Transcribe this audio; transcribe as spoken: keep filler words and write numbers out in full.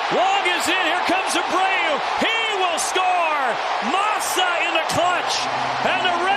Wong is in. Here comes Abreu. He will score. Massa in the clutch. And the Reds